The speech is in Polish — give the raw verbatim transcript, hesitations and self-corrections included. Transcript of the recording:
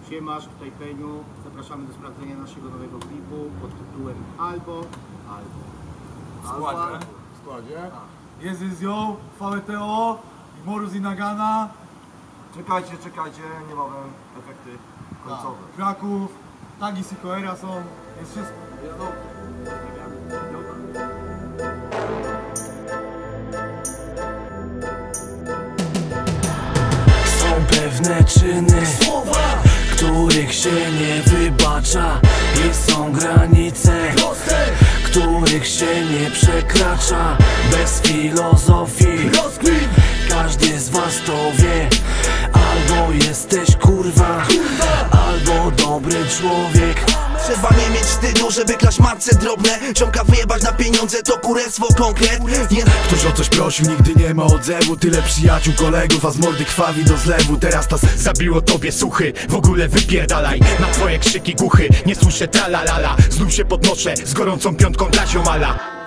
Siemasz, tutaj Peniu. Zapraszamy do sprawdzenia naszego nowego klipu pod tytułem Albo, Albo. W składzie? W składzie? Jest z ją, V T O i Morus i Nagana. Czekajcie, czekajcie, niebawem efekty końcowe. Kraków, Tagi Sikoera są, jest wszystko. Są pewne czyny, których się nie wybacza, i są granice, których się nie przekracza. Bez filozofii każdy z was to wie. Albo jesteś kurwa, albo dobry człowiek. Trzeba nie mieć wstydu, żeby klaść marce drobne. Ziomka wyjebać na pieniądze to kurestwo konkret. Nie... Ktoś o coś prosił, nigdy nie ma odzewu. Tyle przyjaciół, kolegów, a z mordy krwawi do zlewu. Teraz ta zabiło tobie suchy, w ogóle wypierdalaj. Na twoje krzyki głuchy, nie słyszę tralalala. Znów się podnoszę z gorącą piątką dla ziomala.